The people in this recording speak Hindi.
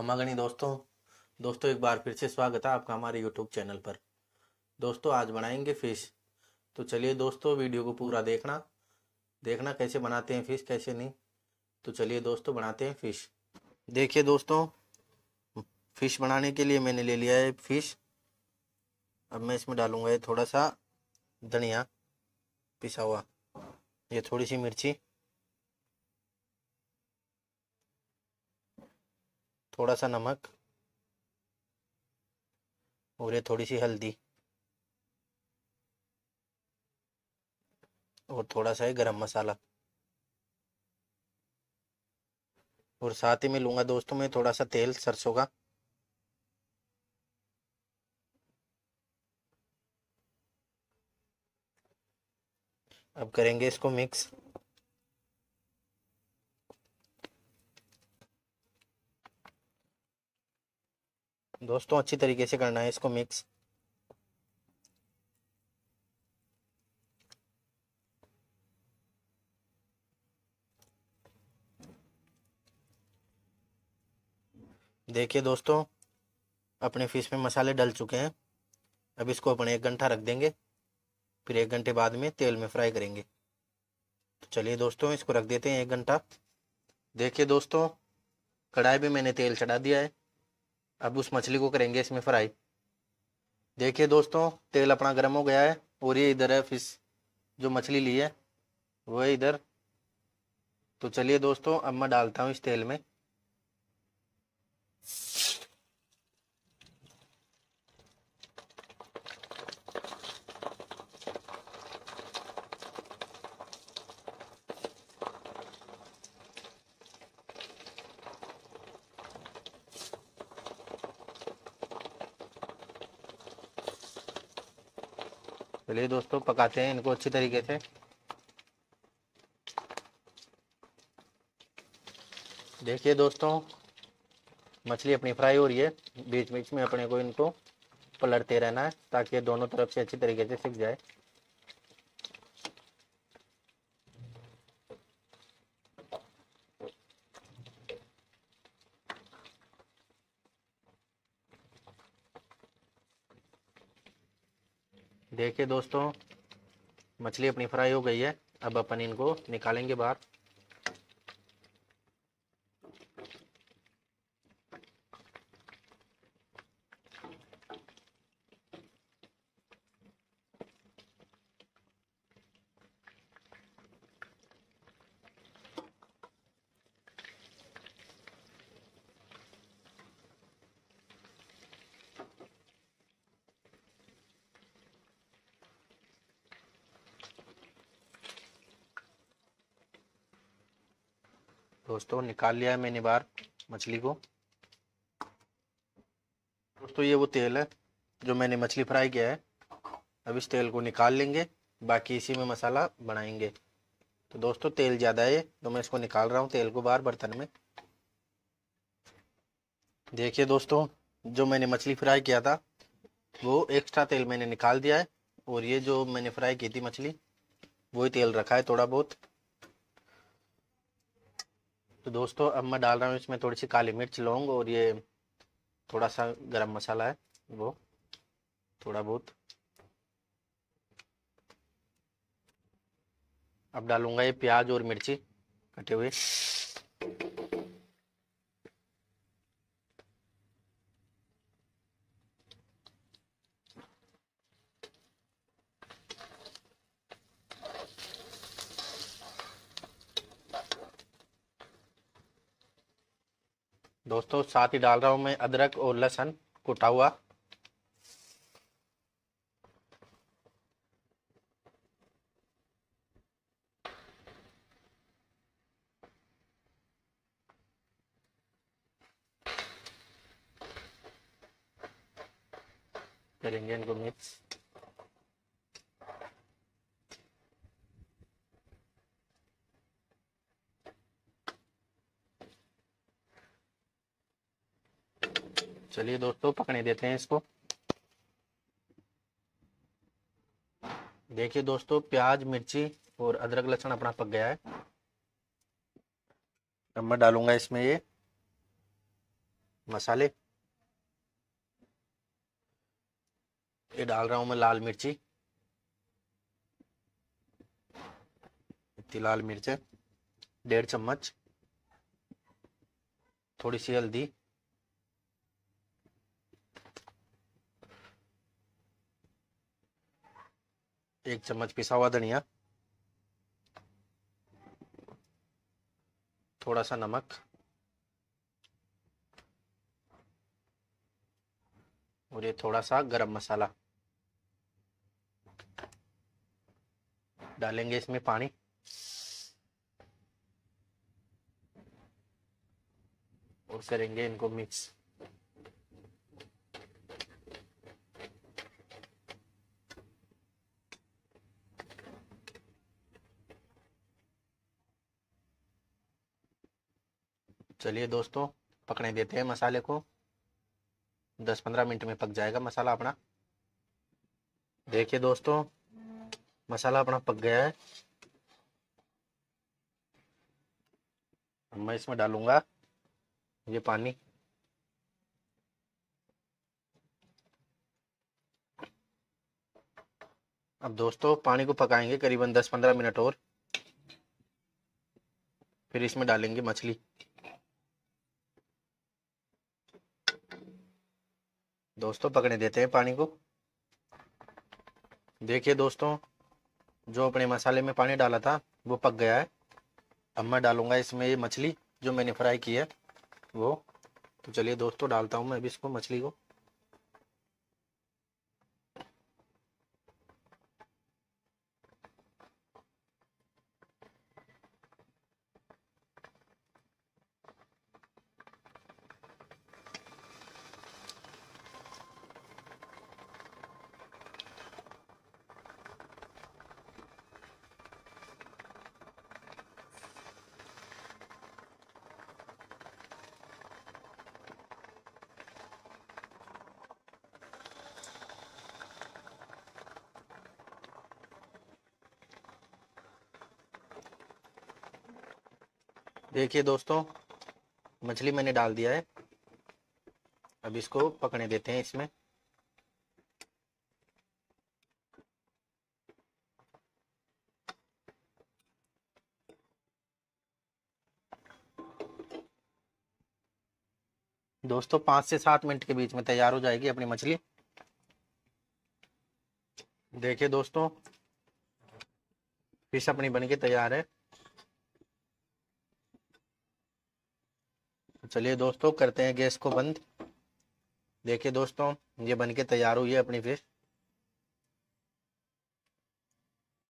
खमागणी दोस्तों एक बार फिर से स्वागत है आपका हमारे यूट्यूब चैनल पर। दोस्तों आज बनाएंगे फ़िश। तो चलिए दोस्तों वीडियो को पूरा देखना देखना कैसे बनाते हैं फ़िश कैसे नहीं। तो चलिए दोस्तों बनाते हैं फ़िश। देखिए दोस्तों, फ़िश बनाने के लिए मैंने ले लिया है फ़िश। अब मैं इसमें डालूंगा ये थोड़ा सा धनिया पिसा हुआ, ये थोड़ी सी मिर्ची, थोड़ा सा नमक और ये थोड़ी सी हल्दी और थोड़ा सा ये गरम मसाला। और साथ ही में लूँगा दोस्तों मैं थोड़ा सा तेल सरसों का। अब करेंगे इसको मिक्स। दोस्तों अच्छी तरीके से करना है इसको मिक्स। देखिए दोस्तों, अपने फिश में मसाले डल चुके हैं। अब इसको अपने 1 घंटा रख देंगे, फिर 1 घंटे बाद में तेल में फ्राई करेंगे। तो चलिए दोस्तों इसको रख देते हैं 1 घंटा। देखिए दोस्तों, कढ़ाई में मैंने तेल चढ़ा दिया है। अब उस मछली को करेंगे इसमें फ्राई। देखिए दोस्तों, तेल अपना गर्म हो गया है और ये इधर है फिश, जो मछली ली है वो है इधर। तो चलिए दोस्तों अब मैं डालता हूँ इस तेल में। चलिए दोस्तों पकाते हैं इनको अच्छी तरीके से। देखिए दोस्तों, मछली अपनी फ्राई हो रही है। बीच बीच में अपने को इनको पलटते रहना है ताकि ये दोनों तरफ से अच्छी तरीके से सिक जाए। देखिए दोस्तों, मछली अपनी फ्राई हो गई है। अब अपन इनको निकालेंगे बाहर। दोस्तों निकाल लिया है मैंने बाहर मछली को। दोस्तों ये वो तेल है जो मैंने मछली फ्राई किया है। अब इस तेल को निकाल लेंगे, बाकी इसी में मसाला बनाएंगे। तो दोस्तों तेल ज़्यादा है तो मैं इसको निकाल रहा हूँ तेल को बाहर बर्तन में। देखिए दोस्तों, जो मैंने मछली फ्राई किया था वो एक्स्ट्रा तेल मैंने निकाल दिया है। और ये जो मैंने फ्राई की थी मछली वही तेल रखा है थोड़ा बहुत। तो दोस्तों अब मैं डाल रहा हूँ इसमें थोड़ी सी काली मिर्च लौंग और ये थोड़ा सा गरम मसाला है वो थोड़ा बहुत। अब डालूंगा ये प्याज और मिर्ची कटे हुए। दोस्तों साथ ही डाल रहा हूँ मैं अदरक और लहसुन कुटा हुआ। करेंगे इनको मिक्स। चलिए दोस्तों पकने देते हैं इसको। देखिए दोस्तों, प्याज मिर्ची और अदरक लहसुन अपना पक गया है। अब मैं डालूंगा इसमें ये मसाले। ये डाल रहा हूँ मैं लाल मिर्ची, इतनी लाल मिर्च है, 1.5 चम्मच। थोड़ी सी हल्दी, 1 चम्मच पिसा हुआ धनिया, थोड़ा सा नमक और ये थोड़ा सा गरम मसाला। डालेंगे इसमें पानी। और करेंगे इनको मिक्स। चलिए दोस्तों, पकने देते हैं मसाले को। 10-15 मिनट में पक जाएगा मसाला अपना। देखिए दोस्तों, मसाला अपना पक गया है। मैं इसमें डालूंगा ये पानी। अब दोस्तों पानी को पकाएंगे करीबन 10-15 मिनट और। फिर इसमें डालेंगे मछली। दोस्तों पकने देते हैं पानी को। देखिए दोस्तों, जो अपने मसाले में पानी डाला था वो पक गया है। अब मैं डालूंगा इसमें ये मछली जो मैंने फ्राई की है वो। तो चलिए दोस्तों, डालता हूँ मैं अभी इसको, मछली को। देखिए दोस्तों, मछली मैंने डाल दिया है। अब इसको पकने देते हैं इसमें। दोस्तों 5 से 7 मिनट के बीच में तैयार हो जाएगी अपनी मछली। देखिए दोस्तों, फिश अपनी बनके तैयार है। चलिए दोस्तों, करते हैं गैस को बंद। देखिए दोस्तों, ये बनके तैयार हुई है अपनी फिश।